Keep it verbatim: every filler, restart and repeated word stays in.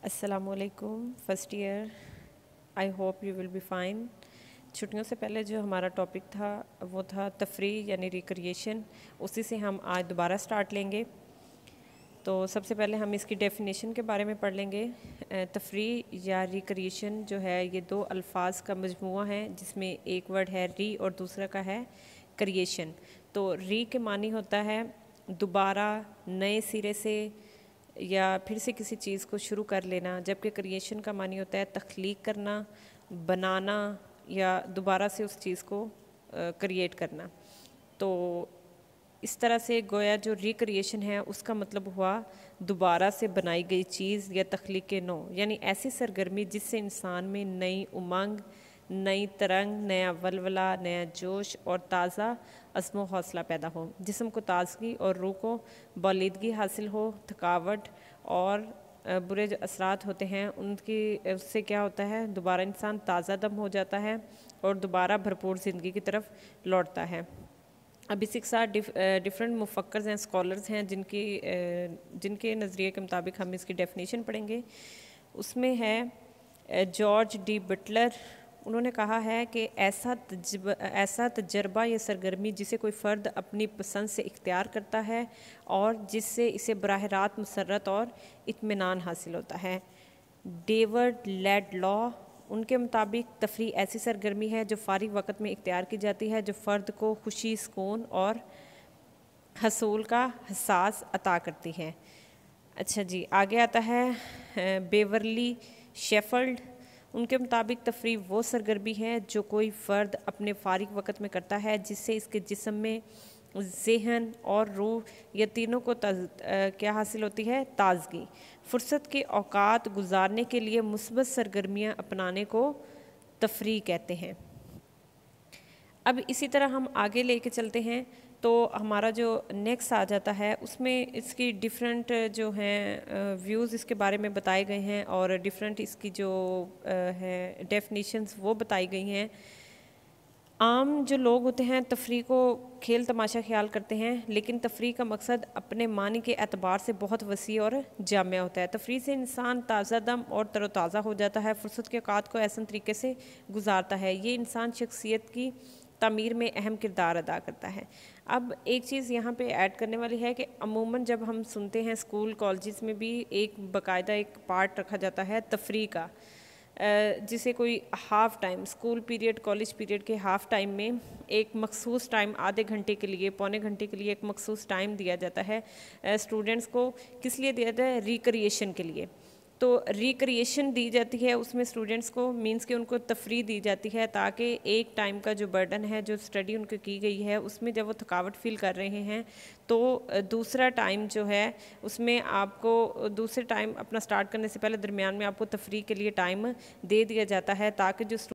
अस्सलामुअलैकुम first year. I hope you will be fine. छुट्टियों से पहले जो हमारा टॉपिक था वो था तफरीह यानी रिक्रिएशन। उसी से हम आज दोबारा स्टार्ट लेंगे। तो सबसे पहले हम इसकी डेफिनेशन के बारे में पढ़ लेंगे। तफरीह या रिक्रिएशन जो है ये दो अल्फाज का मजमूआ है, जिसमें एक वर्ड है री और दूसरा का है क्रिएशन। तो री के मानी होता है दोबारा, नए सिरे से या फिर से किसी चीज़ को शुरू कर लेना, जबकि क्रिएशन का मानी होता है तख्लीक करना, बनाना या दोबारा से उस चीज़ को क्रिएट करना। तो इस तरह से गोया जो रिक्रिएशन है उसका मतलब हुआ दोबारा से बनाई गई चीज़ या तख्लीक नो, यानी ऐसी सरगर्मी जिससे इंसान में नई उमंग, नई तरंग, नया वलवला, नया जोश और ताज़ा अज़्म हौसला पैदा हो, जिस्म को ताजगी और रूह को बालिदगी हासिल हो। थकावट और बुरे जो असरात होते हैं उनकी उससे क्या होता है, दोबारा इंसान ताज़ा दम हो जाता है और दोबारा भरपूर ज़िंदगी की तरफ लौटता है। अब इसी के साथ डिफ, डिफरेंट मुफक्कर्स हैं, स्कॉलर्स हैं, जिनकी जिनके नज़रिए के मुताबिक हम इसकी डेफिनेशन पढ़ेंगे। उसमें है जॉर्ज डी बटलर। उन्होंने कहा है कि ऐसा तजब, ऐसा तजर्बा या सरगर्मी जिसे कोई फ़र्द अपनी पसंद से इख्तियार करता है और जिससे इसे बराह रात मसरत और इत्मीनान हासिल होता है। डेविड लैडलॉ, उनके मुताबिक तफरीह ऐसी सरगर्मी है जो फारिग वक़्त में इख्तियार की जाती है, जो फ़र्द को खुशी, सुकून और हसूल का एहसास अता करती है। अच्छा जी, आगे आता है बेवरली शेफर्ड। उनके मुताबिक तफरीह वो सरगर्मी है जो कोई फ़र्द अपने फारिग वक़्त में करता है जिससे इसके जिस्म में, ज़हन और रूह या तीनों को क्या हासिल होती है, ताजगी। फ़ुर्सत के औकात गुजारने के लिए मुस्बत सरगर्मियाँ अपनाने को तफरीह कहते हैं। अब इसी तरह हम आगे लेके चलते हैं तो हमारा जो नेक्स्ट आ जाता है उसमें इसकी डिफरेंट जो हैं व्यूज़ इसके बारे में बताए गए हैं और डिफरेंट इसकी जो है डेफिनेशंस वो बताई गई हैं। आम जो लोग होते हैं तफरीह को खेल तमाशा ख्याल करते हैं, लेकिन तफरीह का मकसद अपने मानी के एतबार से बहुत वसी और जामिया होता है। तफरीह से इंसान ताज़ा दम और तरोताज़ा हो जाता है, फ़ुर्सत के औकात को ऐसा तरीके से गुजारता है। ये इंसान शख्सियत की तामीर में अहम किरदार अदा करता है। अब एक चीज़ यहाँ पे ऐड करने वाली है कि अमूमन जब हम सुनते हैं स्कूल कॉलेजेस में भी एक बाकायदा एक पार्ट रखा जाता है तफरीह का, जिसे कोई half time school period, college period के हाफ़ टाइम में एक मखसूस टाइम आधे घंटे के लिए, पौने घंटे के लिए एक मखसूस टाइम दिया जाता है स्टूडेंट्स को। किस लिए दिया जाता है? रिक्रिएशन के लिए। तो रिक्रिएशन दी जाती है उसमें स्टूडेंट्स को, मींस कि उनको तफरीह दी जाती है ताकि एक टाइम का जो बर्डन है, जो स्टडी उनको की गई है, उसमें जब वो थकावट फील कर रहे हैं तो दूसरा टाइम जो है उसमें आपको दूसरे टाइम अपना स्टार्ट करने से पहले दरमियान में आपको तफरीह के लिए टाइम दे दिया जाता है ताकि जो